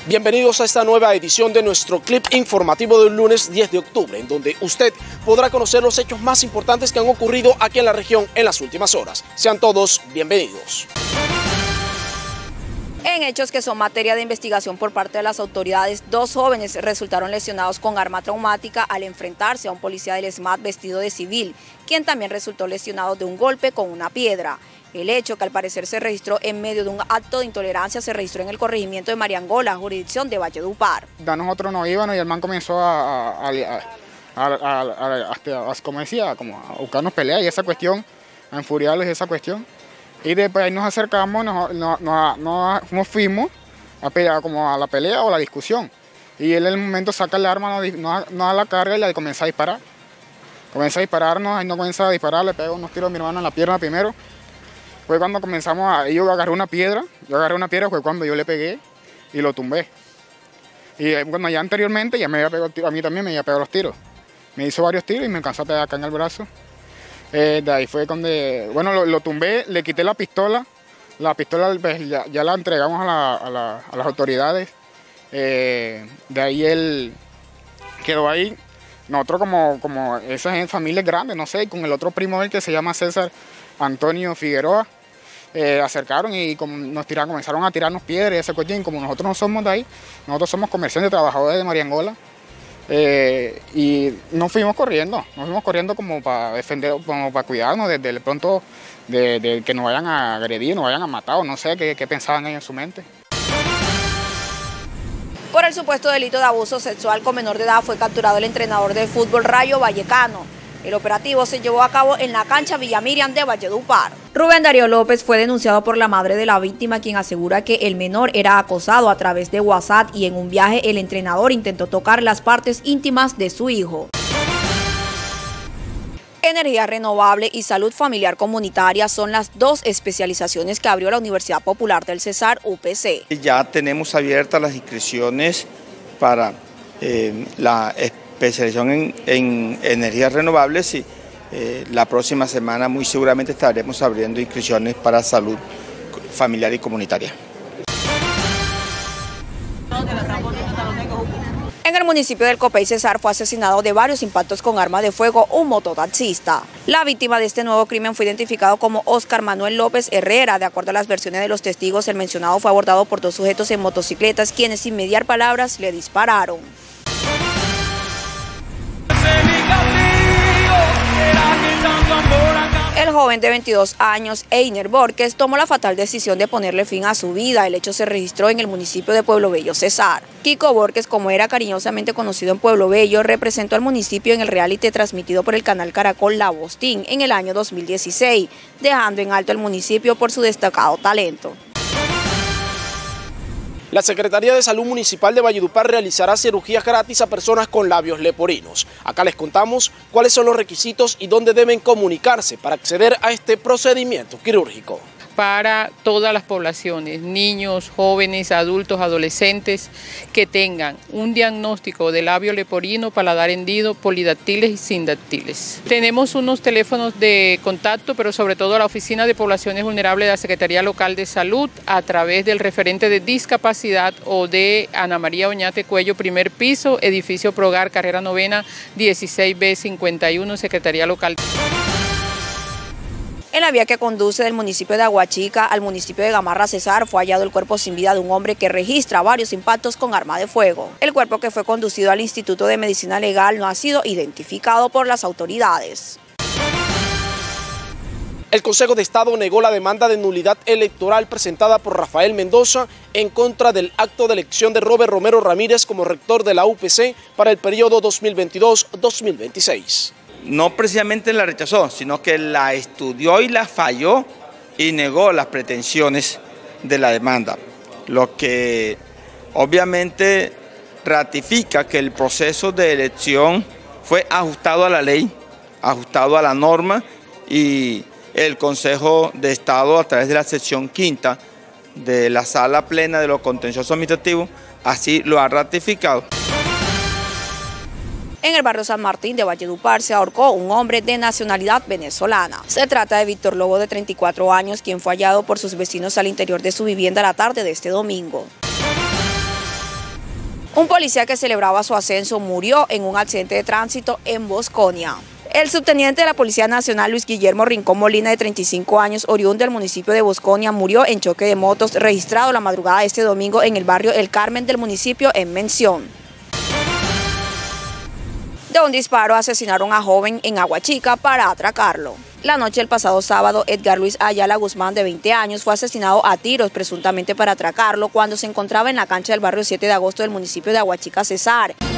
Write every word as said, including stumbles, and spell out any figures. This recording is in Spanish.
Bienvenidos a esta nueva edición de nuestro clip informativo del lunes diez de octubre, en donde usted podrá conocer los hechos más importantes que han ocurrido aquí en la región en las últimas horas. Sean todos bienvenidos. En hechos que son materia de investigación por parte de las autoridades, dos jóvenes resultaron lesionados con arma traumática al enfrentarse a un policía del SMAT vestido de civil, quien también resultó lesionado de un golpe con una piedra. El hecho, que al parecer se registró en medio de un acto de intolerancia, se registró en el corregimiento de Mariangola, jurisdicción de Valledupar. Nosotros no íbamos y el man comenzó a, a, a, a, a, a, a, a como decía, como a buscarnos peleas y esa cuestión, a enfuriarles esa cuestión. Y después ahí nos acercamos, nos, nos, nos, nos fuimos a, pelear, como a la pelea o la discusión. Y él en el momento saca el arma, nos, nos, nos da la carga y le comienza a disparar. Comienza a dispararnos, ahí no comienza a disparar, le pega unos tiros a mi hermano en la pierna primero. Fue cuando comenzamos a... Yo agarré una piedra, yo agarré una piedra, fue cuando yo le pegué y lo tumbé. Y bueno, ya anteriormente ya me había pegado el tiro, a mí también me había pegado los tiros. Me hizo varios tiros y me alcanzó a pegar acá en el brazo. Eh, de ahí fue cuando, bueno, lo, lo tumbé, le quité la pistola. La pistola pues, ya, ya la entregamos a, la, a, la, a las autoridades. Eh, de ahí él quedó ahí. Nosotros como, como esas familias grandes, no sé, con el otro primo él que se llama César Antonio Figueroa, eh, acercaron y como nos tiraron, comenzaron a tirarnos piedras y esa cuestión. Como nosotros no somos de ahí, nosotros somos comerciantes, trabajadores de Mariangola, eh, y nos fuimos corriendo, nos fuimos corriendo como para defender, como para cuidarnos desde el pronto de, de que nos vayan a agredir, nos vayan a matar, o no sé qué, qué pensaban ellos en su mente. Por el supuesto delito de abuso sexual con menor de edad fue capturado el entrenador de fútbol Rayo Vallecano. El operativo se llevó a cabo en la cancha Villa Miriam de Valledupar. Rubén Darío López fue denunciado por la madre de la víctima, quien asegura que el menor era acosado a través de WhatsApp y en un viaje el entrenador intentó tocar las partes íntimas de su hijo. Energía renovable y salud familiar comunitaria son las dos especializaciones que abrió la Universidad Popular del Cesar, U P C. Ya tenemos abiertas las inscripciones para eh, la especialización en, en energías renovables y eh, la próxima semana muy seguramente estaremos abriendo inscripciones para salud familiar y comunitaria. En el municipio del Copey Cesar fue asesinado de varios impactos con arma de fuego un mototaxista. La víctima de este nuevo crimen fue identificado como Óscar Manuel López Herrera. De acuerdo a las versiones de los testigos, el mencionado fue abordado por dos sujetos en motocicletas, quienes sin mediar palabras le dispararon. El joven de veintidós años, Einer Borges, tomó la fatal decisión de ponerle fin a su vida. El hecho se registró en el municipio de Pueblo Bello, Cesar. Kiko Borges, como era cariñosamente conocido en Pueblo Bello, representó al municipio en el reality transmitido por el canal Caracol La Bostín en el año dos mil dieciséis, dejando en alto el municipio por su destacado talento. La Secretaría de Salud Municipal de Valledupar realizará cirugías gratis a personas con labios leporinos. Acá les contamos cuáles son los requisitos y dónde deben comunicarse para acceder a este procedimiento quirúrgico. Para todas las poblaciones, niños, jóvenes, adultos, adolescentes, que tengan un diagnóstico de labio leporino, paladar hendido, polidactiles y sindactiles. Tenemos unos teléfonos de contacto, pero sobre todo la Oficina de Poblaciones Vulnerables de la Secretaría Local de Salud, a través del referente de discapacidad o de Ana María Oñate Cuello, primer piso, edificio Progar, carrera novena, dieciséis B cincuenta y uno, Secretaría Local. En la vía que conduce del municipio de Aguachica al municipio de Gamarra, Cesar, fue hallado el cuerpo sin vida de un hombre que registra varios impactos con arma de fuego. El cuerpo, que fue conducido al Instituto de Medicina Legal, no ha sido identificado por las autoridades. El Consejo de Estado negó la demanda de nulidad electoral presentada por Rafael Mendoza en contra del acto de elección de Robert Romero Ramírez como rector de la U P C para el periodo dos mil veintidós a dos mil veintiséis. No precisamente la rechazó, sino que la estudió y la falló y negó las pretensiones de la demanda, lo que obviamente ratifica que el proceso de elección fue ajustado a la ley, ajustado a la norma, y el Consejo de Estado, a través de la sección quinta de la Sala Plena de los Contenciosos Administrativos, así lo ha ratificado. En el barrio San Martín de Valledupar se ahorcó un hombre de nacionalidad venezolana. Se trata de Víctor Lobo, de treinta y cuatro años, quien fue hallado por sus vecinos al interior de su vivienda la tarde de este domingo. Un policía que celebraba su ascenso murió en un accidente de tránsito en Bosconia. El subteniente de la Policía Nacional, Luis Guillermo Rincón Molina, de treinta y cinco años, oriundo del municipio de Bosconia, murió en choque de motos registrado la madrugada de este domingo en el barrio El Carmen del municipio en Mención. De un disparo asesinaron a joven en Aguachica para atracarlo. La noche del pasado sábado, Edgar Luis Ayala Guzmán, de veinte años, fue asesinado a tiros presuntamente para atracarlo cuando se encontraba en la cancha del barrio siete de agosto del municipio de Aguachica, Cesar.